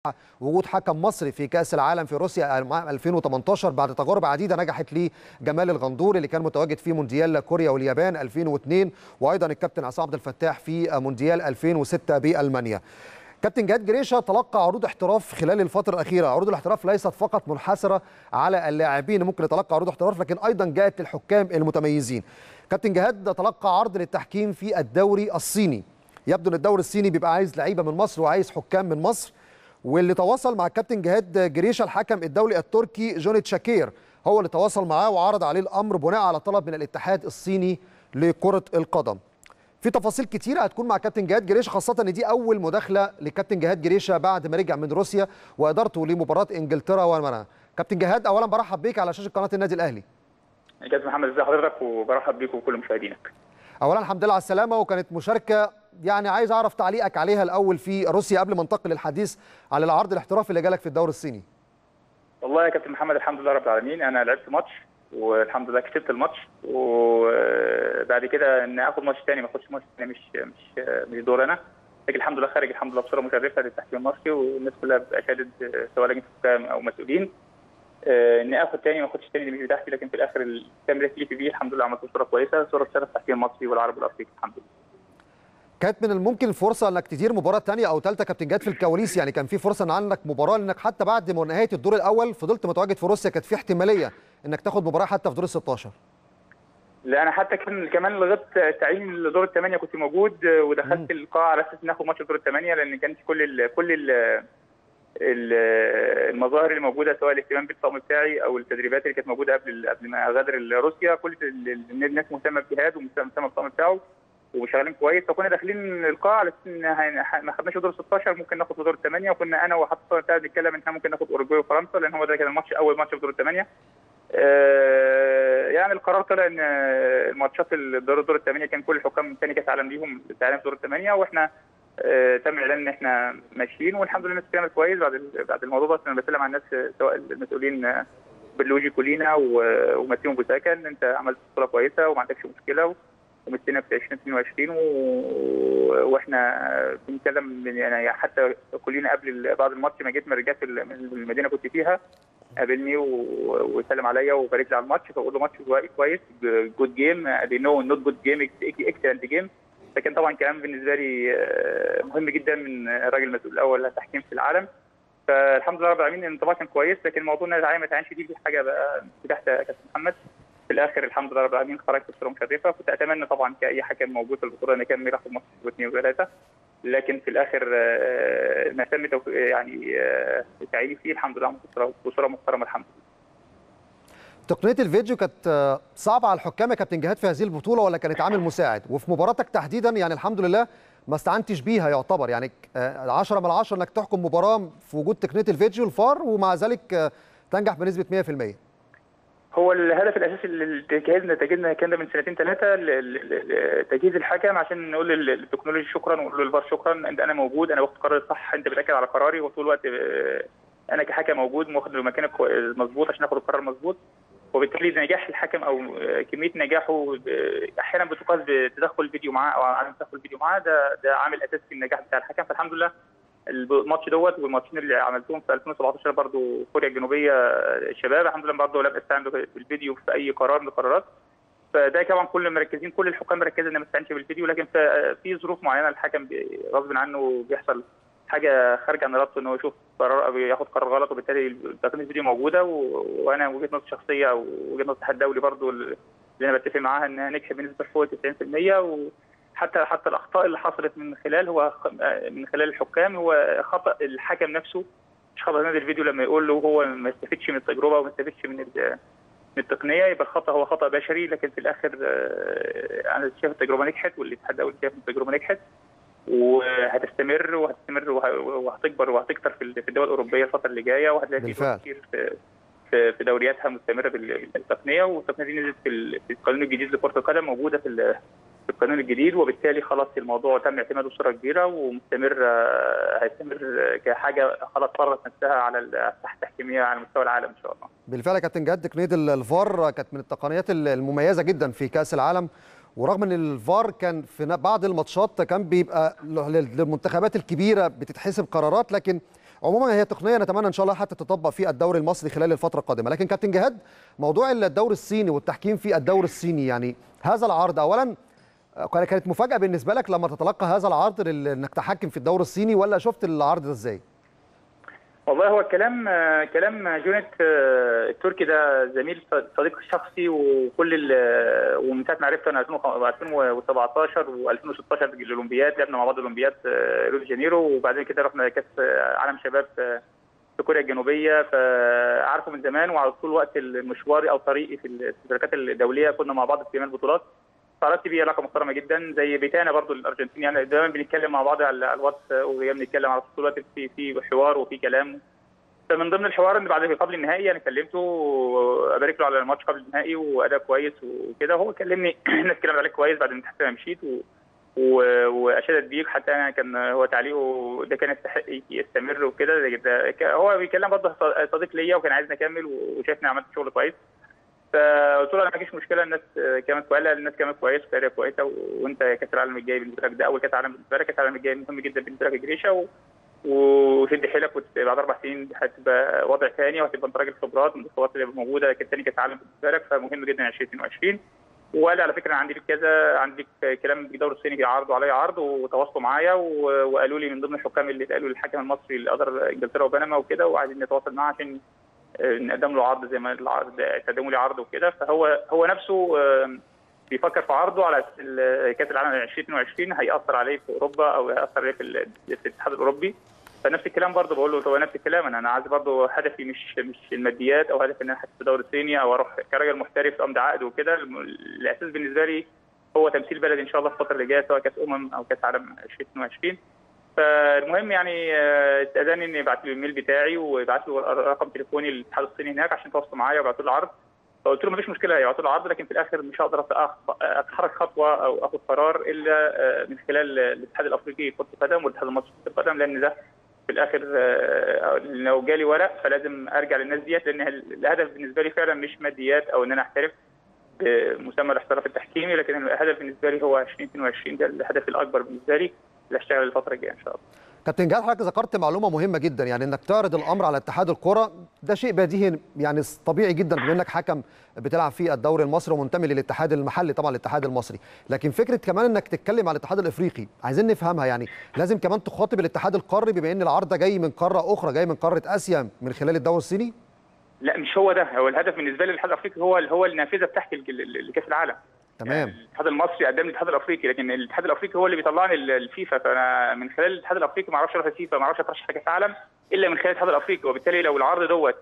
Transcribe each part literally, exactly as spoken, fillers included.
وجود حكم مصري في كأس العالم في روسيا ألفين وثمانية عشر بعد تجارب عديدة نجحت ليه جمال الغندور اللي كان متواجد في مونديال كوريا واليابان ألفين واثنين، وأيضا الكابتن عصام عبد الفتاح في مونديال ألفين وستة بألمانيا. كابتن جهاد جريشة تلقى عروض احتراف خلال الفترة الأخيرة. عروض الاحتراف ليست فقط منحصرة على اللاعبين، ممكن يتلقى عروض احتراف لكن أيضا جاءت للحكام المتميزين. كابتن جهاد تلقى عرض للتحكيم في الدوري الصيني. يبدو ان الدوري الصيني بيبقى عايز لعيبة من مصر وعايز حكام من مصر، واللي تواصل مع الكابتن جهاد جريشة الحكم الدولي التركي جوني تشاكير، هو اللي تواصل معاه وعرض عليه الأمر بناء على طلب من الاتحاد الصيني لكرة القدم. في تفاصيل كتيرة هتكون مع كابتن جهاد جريشة، خاصة ان دي أول مداخلة لكابتن جهاد جريشة بعد ما رجع من روسيا وإدارته لمباراة إنجلترا والمانيا. كابتن جهاد، أولا برحب بيك على شاشة قناة النادي الأهلي. كابتن محمد، ازي حضرتك؟ وبرحب بيك وكل مشاهدينك. أولا الحمد لله على السلامة، وكانت مشاركة يعني عايز أعرف تعليقك عليها الأول في روسيا قبل ما ننتقل للحديث على العرض الاحترافي اللي جالك في الدوري الصيني. والله يا كابتن محمد، الحمد لله رب العالمين، أنا لعبت ماتش والحمد لله كسبت الماتش، وبعد كده ان اخد ماتش ثاني ما اخدش ماتش ثاني مش مش مش دور انا، لكن الحمد لله خارج الحمد لله بصوره مشرفه للتحكيم المصري، والناس كلها اشادت سواء لجنه حكام او مسؤولين ان اخد ثاني ما اخدش ثاني دي مش بتاعتي، لكن في الاخر الكاميرا اللي في بيه الحمد لله عملت صوره كويسه، صوره تشرف التحكيم المصري والعربي والافريقي الحمد لله. كانت من الممكن الفرصه انك تدير مباراه ثانيه او ثالثه كابتن جهاد في الكواليس، يعني كان في فرصه ان عندك مباراه، لانك حتى بعد ما نهايه الدور الاول فضلت متواجد في روسيا، كانت في احتماليه انك تاخد مباراه حتى في دور ال ستاشر. لا انا حتى كان كمان لغايه تعيين لدور الثمانيه كنت موجود، ودخلت القاعه على اساس ناخد ماتش دور الثمانيه، لان كانت كل ال كل ال المظاهر اللي موجوده سواء الاهتمام بالطقم بتاعي او التدريبات اللي كانت موجوده قبل قبل ما اغادر روسيا، كل الناس مهتمه بجهاد ومهتمه بالطقم بتاعه وشغالين كويس، فكنا داخلين القاعه على اساس ان ما خدناش دور ستاشر ممكن ناخد في دور الثمانيه، وكنا انا وحتى الصور بتاعي بنتكلم ان احنا ممكن ناخد اوروجواي وفرنسا، لان هو ده كان الماتش اول ماتش في دور الثمانيه. آه يعني القرار طلع ان الماتشات الدور دور الثمانيه كان كل الحكام ثاني كاس عالم ليهم العالم في دور الثمانيه، واحنا آه تم اعلان ان احنا ماشيين، والحمد لله الناس كانت كويس بعد بعد الموضوع ده. انا بسلم على الناس سواء المسؤولين بلوجي كولينا وماتيو بوساكا ان انت عملت بطوله كويسه وما عندكش مشكله، ومستنى في ألفين واثنين وعشرين و... واحنا بنتكلم يعني حتى كلنا قبل بعد الماتش ما جيت من رجعت من المدينه كنت فيها قابلني و... وسلم عليا وبارك لي على الماتش، فبقول له ماتش كويس جود جيم دي نو نوت جود جيم اكسلنت جيم، لكن طبعا كلام بالنسبه لي مهم جدا من الراجل المسؤول الاول للتحكيم في العالم، فالحمد لله رب العالمين الانطباع كان كويس، لكن موضوع ان العالم ما تعينش دي دي حاجه بقى تحت كابتن محمد. في الاخر الحمد لله رب العالمين خرجت بصوره مشرفه، كنت اتمنى طبعا كاي حكم موجود في البطوله ان يكمل ياخد ماتش واثنين وثلاثه، لكن في الاخر ما تم يعني تعييني فيه الحمد لله بصوره محترمه الحمد لله. تقنيه الفيديو كانت صعبه على الحكام يا كابتن جهاد في هذه البطوله ولا كانت عامل مساعد؟ وفي مباراتك تحديدا يعني الحمد لله ما استعنتش بيها يعتبر، يعني عشرة من عشرة انك تحكم مباراه في وجود تقنيه الفيديو الفار ومع ذلك تنجح بنسبه مية في المية. هو الهدف الاساسي لتجهيزنا تجهيزنا كان من سنتين ثلاثه تجهيز الحكم عشان نقول للتكنولوجيا شكرا ونقول للفار شكرا، انت انا موجود، انا باخد قرار صح، انت بتاكد على قراري، وطول الوقت انا كحكم موجود واخد مكانك مظبوط عشان اخد القرار مظبوط، وبالتالي نجاح الحكم او كميه نجاحه احيانا بتقاس بتدخل الفيديو معاه او عدم تدخل الفيديو معاه، ده ده عامل اساسي في النجاح بتاع الحكم. فالحمد لله الماتش دوت والماتشين اللي عملتهم في ألفين وسبعتاشر برضو كوريا الجنوبيه الشباب الحمد لله برضو لم استعن بالفيديو في اي قرار من القرارات، فده طبعا كل مركزين كل الحكام مركزين ان ما استعنش بالفيديو، لكن في ظروف معينه الحكم غصب عنه بيحصل حاجه خارجه عن ارادته ان هو يشوف قرار او ياخد قرار غلط، وبالتالي تقنيه الفيديو موجوده، وانا وجهه نظري الشخصيه او وجهه نظر الاتحاد الدولي برضو اللي انا بتفق معاها انها نجحت بنسبه فوق تسعين في المية، و حتى حتى الاخطاء اللي حصلت من خلال هو من خلال الحكام هو خطا الحكم نفسه، مش خطا نادي الفيديو لما يقول له هو ما استفدش من التجربه وما استفدش من من التقنيه، يبقى الخطا هو خطا بشري، لكن في الاخر انا شايف التجربه نجحت والاتحاد الدولي شايف التجربه نجحت وهتستمر وهتستمر وهتكبر وهتكتر في الدول الاوروبيه الفتره اللي جايه، وهتلاقي في كتير في في دورياتها مستمره بالتقنيه، والتقنيه دي نزلت في القانون الجديد لكره القدم موجوده في في القانون الجديد، وبالتالي خلاص الموضوع تم اعتماده بصوره كبيره ومستمر هيستمر كحاجه خلاص فرضت نفسها على الساحه التحكيميه على مستوى العالم ان شاء الله. بالفعل يا كابتن جهاد تقنيه الفار كانت من التقنيات المميزه جدا في كاس العالم، ورغم ان الفار كان في بعض الماتشات كان بيبقى للمنتخبات الكبيره بتتحسب قرارات، لكن عموما هي تقنيه نتمنى ان شاء الله حتى تطبق في الدوري المصري خلال الفتره القادمه. لكن كابتن جهاد، موضوع الدوري الصيني والتحكيم في الدوري الصيني، يعني هذا العرض اولا كانت مفاجاه بالنسبه لك لما تتلقى هذا العرض انك تحكم في الدوري الصيني، ولا شفت العرض ده ازاي؟ والله هو كلام كلام جونيت التركي ده زميل صديق شخصي، وكل ومن ساعه ما عرفته انا ألفين وسبعتاشر وألفين وستاشر الاولمبياد لعبنا مع بعض اولمبياد ريو دي جانيرو، وبعدين كده رحنا كاس عالم شباب في كوريا الجنوبيه، فعارفه من زمان وعلى طول وقت المشواري او طريقي في الشركات الدوليه كنا مع بعض في جميع البطولات. تعرفت بيه علاقه محترمه جدا زي بيتانا برضو الارجنتين، يعني دايما بنتكلم مع بعض على الواتس وبنتكلم على طول الوقت في في حوار وفي كلام. فمن ضمن الحوار ان بعد قبل النهائي انا كلمته ابارك له على الماتش قبل النهائي واداء كويس وكده، هو كلمني الناس اتكلمت عليك كويس بعد ما حتى مشيت و... و... واشادت بيك، حتى انا كان هو تعليقه ده كان يستحق يستمر وكده. هو بيتكلم برضه صديق ليا وكان عايزني اكمل وشايفني عملت شغل كويس، فقلت له انا ما فيش مشكله، الناس كانت كويسه، الناس كانت كويسه وكارير كويسه، وانت كاس العالم الجاي بالنسبه لك ده اول كاس عالم بالنسبه لك، كاس العالم الجاي مهم جدا بالنسبه لك جريشه و... وشد حيلك، بعد اربع سنين هتبقى وضع ثاني وهتبقى انت راجل خبرات من الخبرات اللي موجوده، كان ثاني كاس عالم بالنسبه لك، فمهم جدا ألفين واثنين وعشرين. وقال على فكره انا عندي لك كذا، عندي لك كلام في الدوري الصيني عرضوا عليا عرض وتواصلوا معايا وقالوا لي من ضمن الحكام اللي اتقالوا للحكم المصري اللي قدر انجلترا وبنما وكده، وعايزين نتواصل معاه عشان نقدم له عرض زي ما العرض قدموا لي عرض وكده. فهو هو نفسه بيفكر في عرضه على كاس العالم ألفين واثنين وعشرين هيأثر عليه في اوروبا او هيأثر عليه في الاتحاد الاوروبي. فنفس الكلام برضه بقول له هو نفس الكلام، انا انا عايز برضه هدفي مش مش الماديات او هدفي ان انا احس في الدوري الصيني او اروح كراجل محترف امضي عقد وكده. الاساس بالنسبه لي هو تمثيل بلدي ان شاء الله الفتره اللي جايه سواء كاس امم او كاس عالم ألفين واثنين وعشرين. فالمهم يعني استاذني اني ابعت له الايميل بتاعي وابعت له رقم تليفوني للاتحاد الصيني هناك عشان يتواصلوا معايا وابعتوا له عرض. فقلت له مفيش مشكله هيبعتوا له عرض، لكن في الاخر مش هقدر اتحرك خطوه او اخذ قرار الا من خلال الاتحاد الافريقي لكره القدم والاتحاد المصري لكره القدم، لان ده في الاخر لو جالي ورق فلازم ارجع للناس ديت، لان الهدف بالنسبه لي فعلا مش ماديات او ان انا احترف بمسمى الاحتراف التحكيمي، لكن الهدف بالنسبه لي هو ألفين واثنين وعشرين ده الهدف الاكبر بالنسبه لي اللي هشتغل الفتره الجايه ان شاء الله. كابتن جهاد، حضرتك ذكرت معلومه مهمه جدا، يعني انك تعرض الامر على اتحاد الكره ده شيء بديهي يعني طبيعي جدا بما انك حكم بتلعب في الدوري المصري ومنتمي للاتحاد المحلي طبعا الاتحاد المصري، لكن فكره كمان انك تتكلم على الاتحاد الافريقي عايزين نفهمها، يعني لازم كمان تخاطب الاتحاد القاري بما ان العرض ده جاي من قاره اخرى، جاي من قاره اسيا من خلال الدوري الصيني؟ لا مش هو ده، هو الهدف بالنسبه لي الاتحاد الافريقي هو هو النافذه بتاعت لكاس العالم. تمام. يعني الاتحاد المصري قدم لي الاتحاد الافريقي، لكن الاتحاد الافريقي هو اللي بيطلعني الفيفا، فانا من خلال الاتحاد الافريقي ما اعرفش اروح الفيفا، ما اعرفش اترشح لكاس العالم الا من خلال الاتحاد الافريقي، وبالتالي لو العرض دوت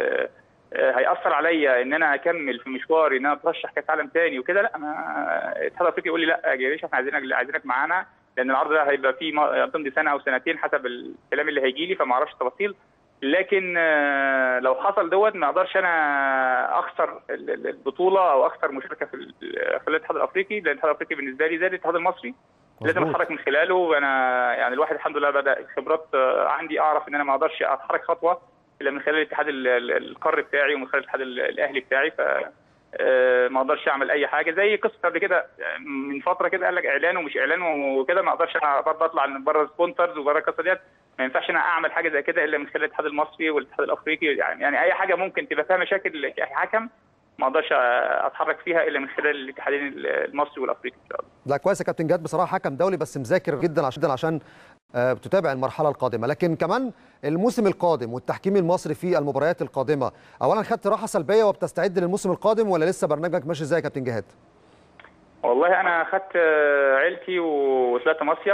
هيأثر عليا ان انا اكمل في مشواري ان انا اترشح كاس عالم ثاني وكده، لا الاتحاد الافريقي يقول لي لا يا جريش احنا عايزينك عايزينك معانا، لان العرض ده هيبقى فيه تمضي سنه او سنتين حسب الكلام اللي هيجي لي، فما اعرفش التفاصيل. لكن لو حصل دوت ما اقدرش انا اخسر البطوله او اخسر مشاركه في في الاتحاد الافريقي، لان الاتحاد الافريقي بالنسبه لي زي الاتحاد المصري لازم اتحرك من خلاله. وانا يعني الواحد الحمد لله بدا خبرات عندي، اعرف ان انا ما اقدرش اتحرك خطوه الا من خلال الاتحاد القاري بتاعي ومن خلال الاتحاد الاهلي بتاعي، ف ما اقدرش اعمل اي حاجه زي قصه قبل كده من فتره كده قال لك اعلان ومش اعلان وكده، ما اقدرش انا برضه اطلع من بره السبونسرز وبره القصه ديت، ما ينفعش انا اعمل حاجه زي كده الا من خلال الاتحاد المصري والاتحاد الافريقي. يعني يعني اي حاجه ممكن تبقى فيها مشاكل كحكم ما اقدرش اتحرك فيها الا من خلال الاتحادين المصري والافريقي ان شاء الله. لا كويس يا كابتن جهاد، بصراحه حكم دولي بس مذاكر جدا عشان عشان بتتابع المرحله القادمه، لكن كمان الموسم القادم والتحكيم المصري في المباريات القادمه، اولا خدت راحه سلبيه وبتستعد للموسم القادم ولا لسه برنامجك ماشي ازاي يا كابتن جهاد؟ والله انا خدت عيلتي وطلعت مصيف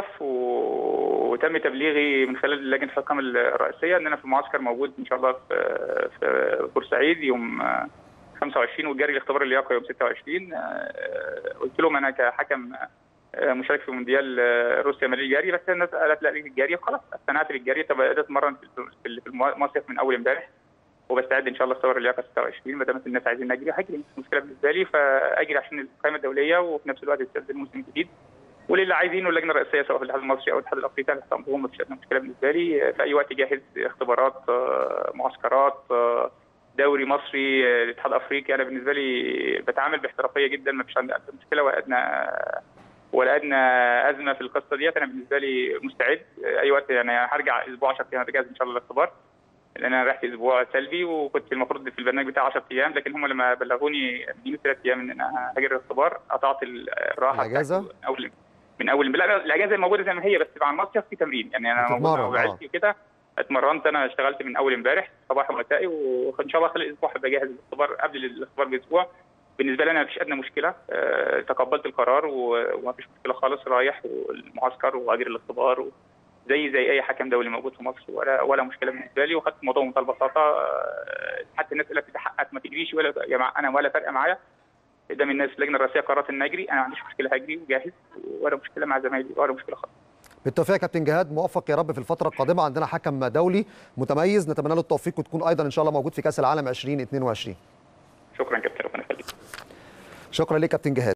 وتم تبليغي من خلال لجنه الحكام الرئيسيه ان انا في معسكر موجود ان شاء الله في في بورسعيد يوم خمسة وعشرين والجاري لاختبار اللياقه يوم ستة وعشرين. قلت لهم انا كحكم مشارك في مونديال روسيا مالي الجاري، بس الناس قالت لا ليك الجاري خلاص استنعت للجاري، بدات اتمرن في المصيف من اول امبارح وبستعد ان شاء الله اختبار اللياقه ستة وعشرين. ما دام الناس عايزين نجري هجري، مش مشكله بالنسبه لي، فاجري عشان القائمه الدوليه وفي نفس الوقت استعد للموسم الجديد. وللي عايزينه اللجنه الرئيسيه سواء في الاتحاد المصري او الاتحاد الافريقي تحت امرهم، مفيش مشكله بالنسبه لي، في اي وقت جاهز اختبارات معسكرات دوري مصري الاتحاد الافريقي. انا بالنسبه لي بتعامل باحترافيه جدا، ما فيش عندي مشكله وادنى ولا ادنى ازمه في القصه ديت. انا بالنسبه لي مستعد اي وقت، يعني هرجع اسبوع عشرة ايام هرجع ان شاء الله الاختبار، لان انا رحت اسبوع سلبي وكنت المفروض في البرنامج بتاع عشرة ايام، لكن هم لما بلغوني من ثلاث ايام ان انا هاجر الاختبار قطعت الراحه الاجازه من اول من اول لا الاجازه موجوده زي ما هي، بس مع المصيف في تمرين، يعني انا موجود مع عيلتي وكده اتمرنت. انا اشتغلت من اول امبارح صباح ومسائي، وان شاء الله خلال الاسبوع هبقى جاهز للاختبار قبل الاختبار باسبوع. بالنسبه لي انا مفيش ادنى مشكله، أه تقبلت القرار ومفيش مشكله خالص، رايح والمعسكر وهاجر الاختبار زي زي اي حكم دولي موجود في مصر، ولا ولا مشكله بالنسبه لي، وخدت الموضوع بمنتهى البساطه. أه حتى الناس اللي بتحقق ما تجريش، ولا يا جماعه انا ولا فارقه معايا قدام الناس. اللجنه الرئاسيه قررت ان اجري، انا ما عنديش مشكله هجري وجاهز، ولا مشكله مع زمايلي ولا مشكله خالص. بالتوفيق يا كابتن جهاد، موفق يا رب في الفتره القادمه. عندنا حكم دولي متميز نتمنى له التوفيق، وتكون ايضا ان شاء الله موجود في كاس العالم ألفين واثنين وعشرين. شكرا كابتن، ربنا يخليك. شكرا لك كابتن جهاد.